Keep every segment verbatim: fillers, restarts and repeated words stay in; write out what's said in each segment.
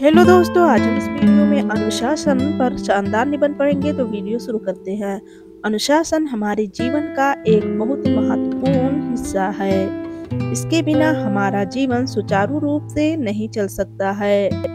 Hello दोस्तों, आज हम इस वीडियो में अनुशासन पर शानदार निबंध पढ़ेंगे। तो वीडियो शुरू करते हैं। अनुशासन हमारे जीवन का एक बहुत महत्वपूर्ण हिस्सा है। इसके बिना हमारा जीवन सुचारू रूप से नहीं चल सकता है।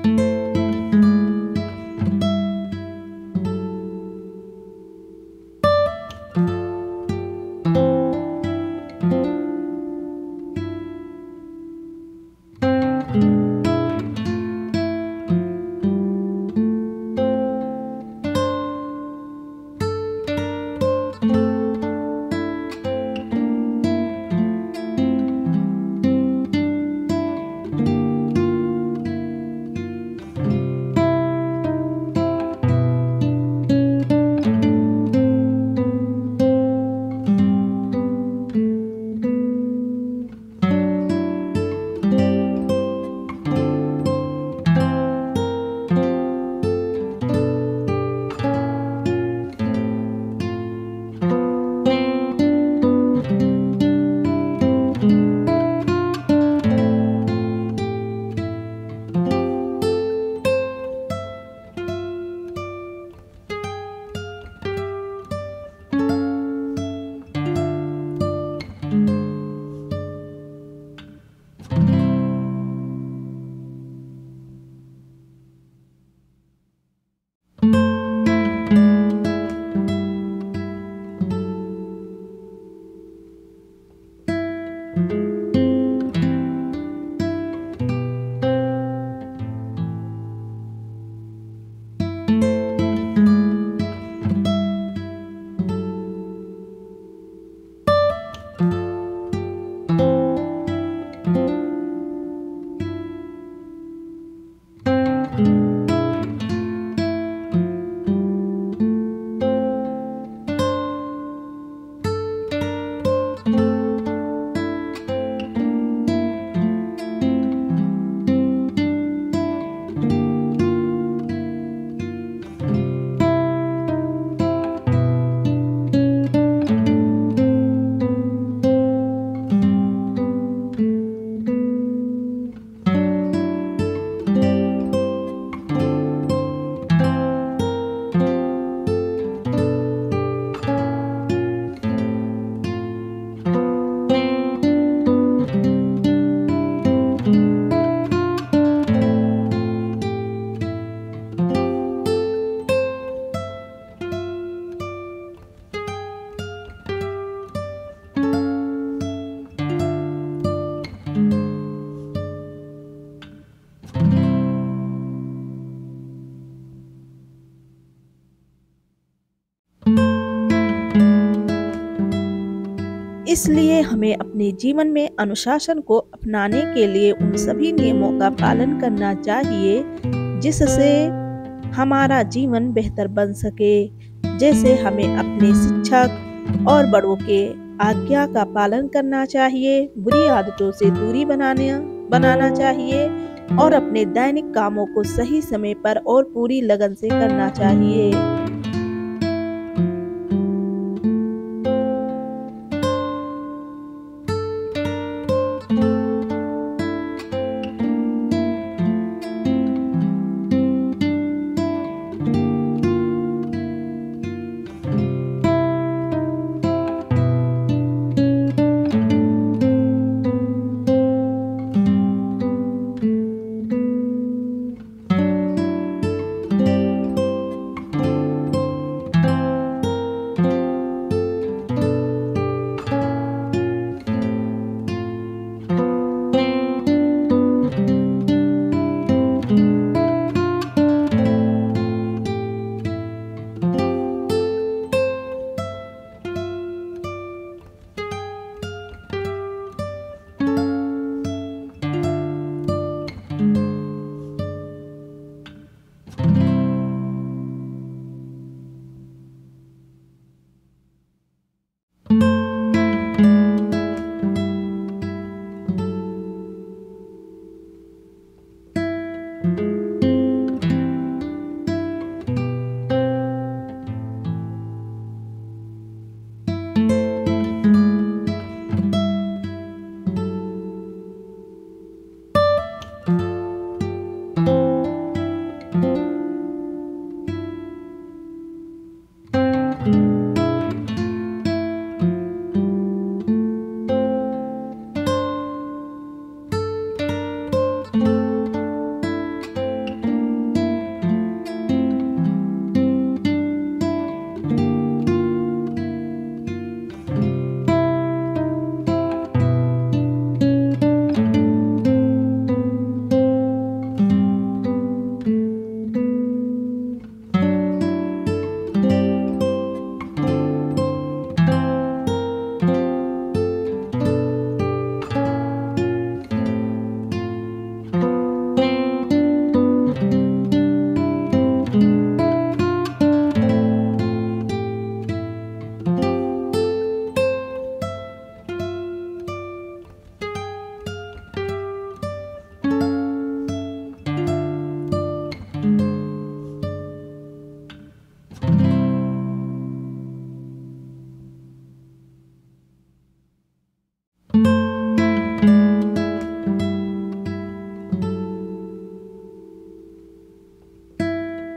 इसलिए हमें अपने जीवन में अनुशासन को अपनाने के लिए उन सभी नियमों का पालन करना चाहिए जिससे हमारा जीवन बेहतर बन सके। जैसे हमें अपने शिक्षक और बड़ों के आज्ञा का पालन करना चाहिए, बुरी आदतों से दूरी बनाने बनाना चाहिए और अपने दैनिक कामों को सही समय पर और पूरी लगन से करना चाहिए।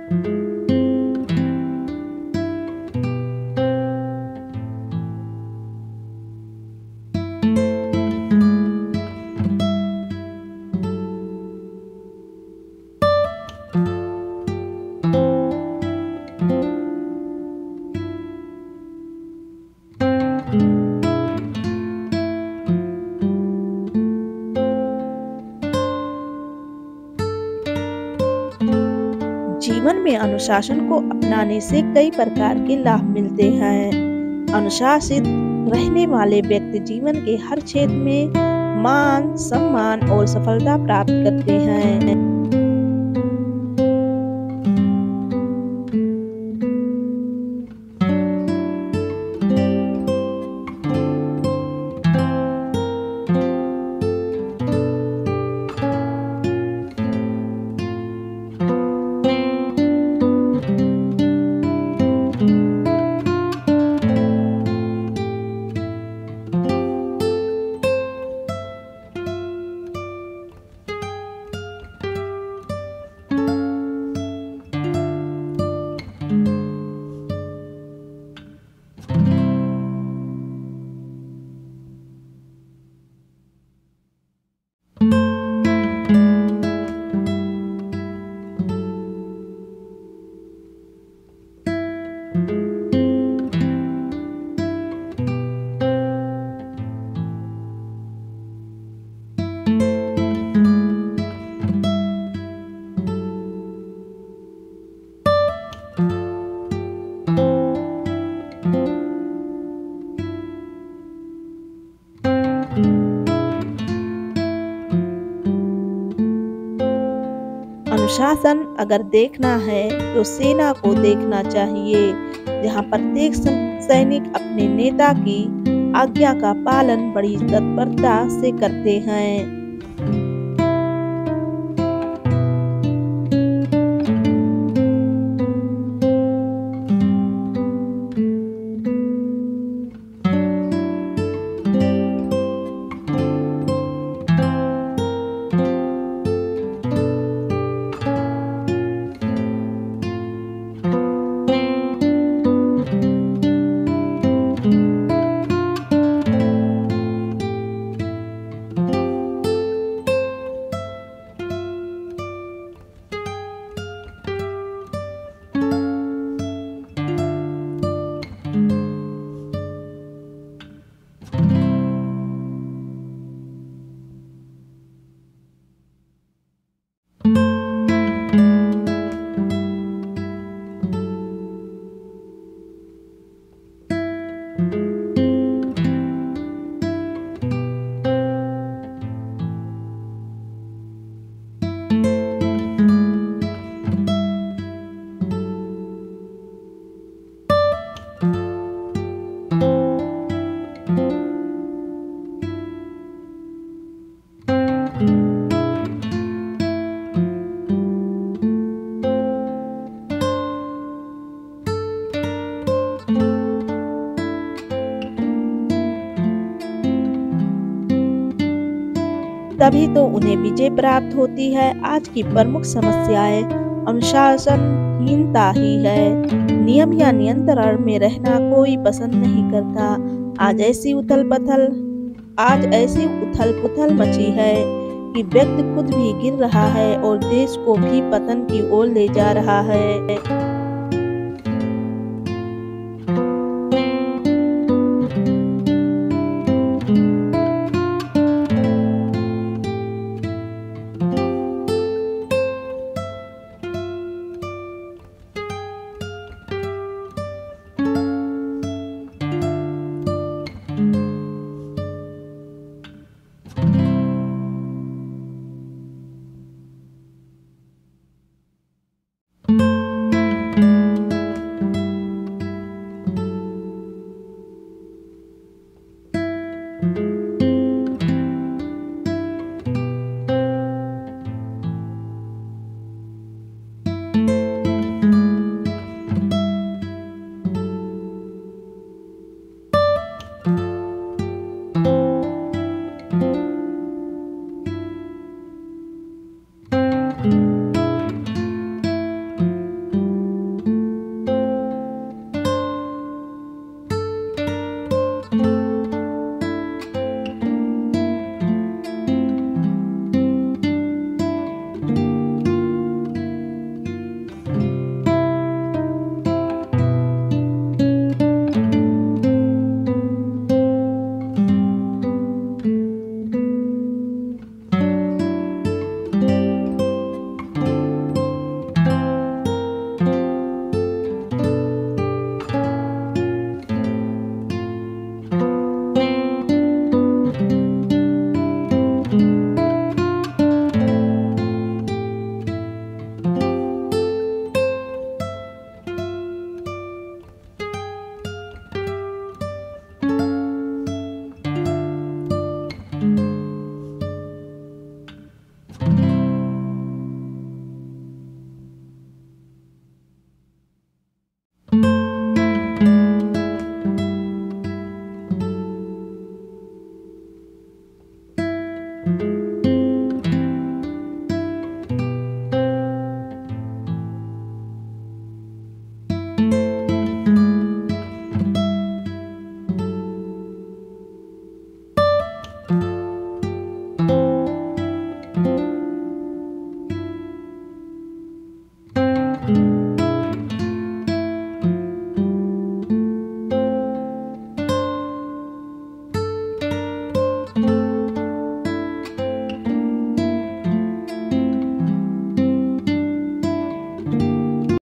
जीवन में अनुशासन को अपनाने से कई प्रकार के लाभ मिलते हैं। अनुशासित रहने वाले व्यक्ति जीवन के हर क्षेत्र में मान, सम्मान और सफलता प्राप्त करते हैं। अनुशासन अगर देखना है तो सेना को देखना चाहिए, जहां प्रत्येक सैनिक अपने नेता की आज्ञा का पालन बड़ी तत्परता से करते हैं। तभी तो उन्हें विजय प्राप्त होती है। आज की प्रमुख समस्याएं अनुशासनहीनता ही है। नियम या नियंत्रण में रहना कोई पसंद नहीं करता। आज ऐसी उथल पथल आज ऐसी उथल पुथल मची है कि व्यक्ति खुद भी गिर रहा है और देश को भी पतन की ओर ले जा रहा है। you